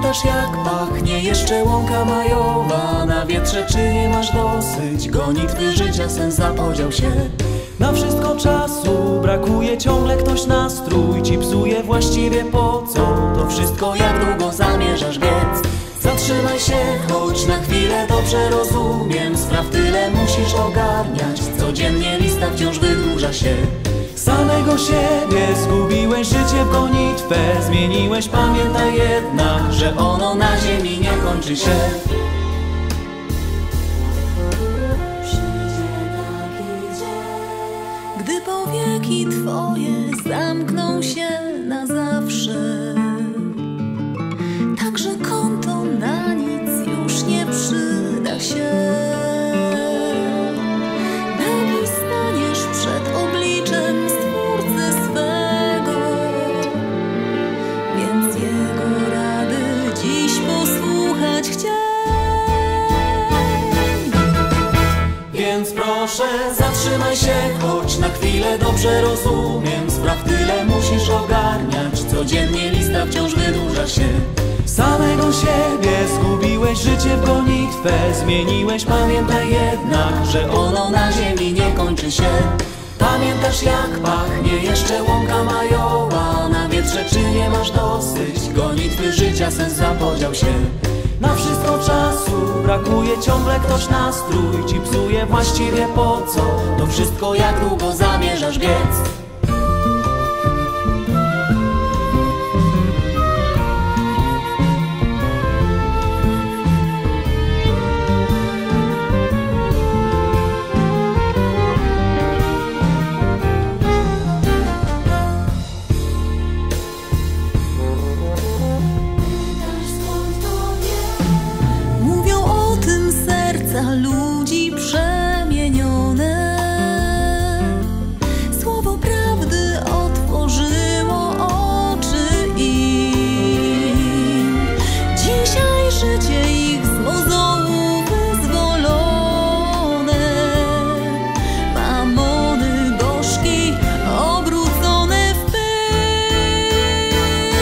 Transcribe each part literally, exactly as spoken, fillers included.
Pamiętasz, jak pachnie jeszcze łąka majowa? Na wietrze, czy nie masz dosyć? Gonitwy życia sens zapodział się. Na wszystko czasu brakuje, ciągle ktoś nastrój ci psuje. Właściwie po co to wszystko? Jak długo zamierzasz biec? Zatrzymaj się, choć na chwilę, dobrze rozumiem. Spraw tyle musisz ogarniać, codziennie lista wciąż wydłuża się. Samego siebie zgubiłeś, życie w gonitwę zmieniłeś. Pamiętaj jednak, że ono na ziemi nie kończy się. Gdy powieki twoje zamkną się na zawsze, także konto na nic już nie przyda się. Nagi staniesz przed obliczem Stwórcy swego, więc Jego rady dziś posłuchać chciej. Więc proszę, zatrzymaj się, choć na chwilę, dobrze rozumiem. Spraw tyle musisz ogarniać, codziennie lista wciąż wydłuża się. samego siebie zgubiłeś, życie w gonitwę zmieniłeś. Pamiętaj jednak, że ono na ziemi nie kończy się. Pamiętasz, jak pachnie jeszcze łąka majowa? Na wietrze, czy nie masz dosyć? Gonitwy życia sens zapodział się. Na wszystko czasu brakuje, ciągle ktoś nastrój ci psuje. Właściwie po co to wszystko? Jak długo zamierzasz biec? Ludzi przemienione, słowo prawdy otworzyło oczy im. Dzisiaj życie ich z mozołu wyzwolone, mamony gorzki obrócone w pył.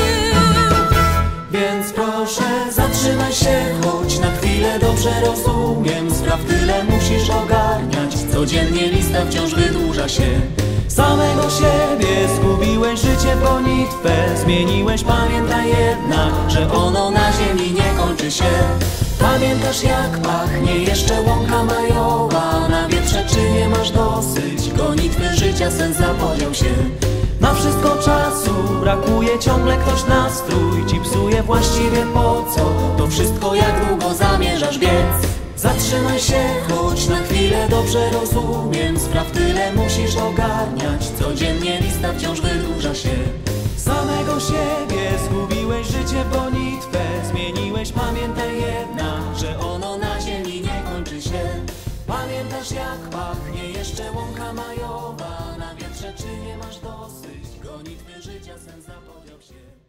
Więc proszę, zatrzymaj się, choć na chwilę, dobrze rozumiem. Spraw tyle musisz ogarniać, codziennie lista wciąż wydłuża się. Samego siebie zgubiłeś, życie w gonitwę zmieniłeś. Pamiętaj jednak, że ono na ziemi nie kończy się. Pamiętasz, jak pachnie jeszcze łąka majowa? Na wietrze, czy nie masz dosyć? Gonitwy życia sens zapodział się. Na wszystko czasu brakuje, ciągle ktoś nastrój ci psuje. Właściwie po co to wszystko? Jak długo zamierzasz biec? Zatrzymaj się, choć na chwilę, dobrze rozumiem. Spraw tyle musisz ogarniać, codziennie lista wciąż wydłuża się. Samego siebie zgubiłeś, życie w gonitwę zmieniłeś. Pamiętaj jednak, że ono na ziemi nie kończy się. Pamiętasz, jak pachnie jeszcze łąka majowa? Na wietrze, czy nie masz dosyć? Gonitwy życia sens zapodział się.